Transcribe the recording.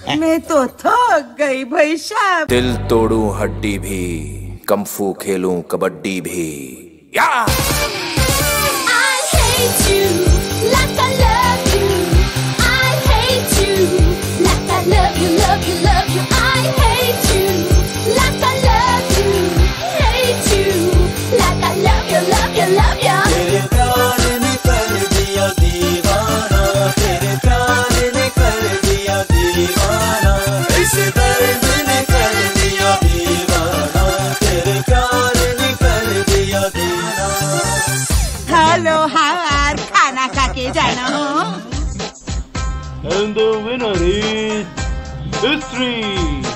मैं तो थक गई भाई साहब। दिल तोड़ूं हड्डी भी, कम्फू खेलूं कबड्डी भी। या हेलो हार, खाना खा के जाना हो। And the winner is history.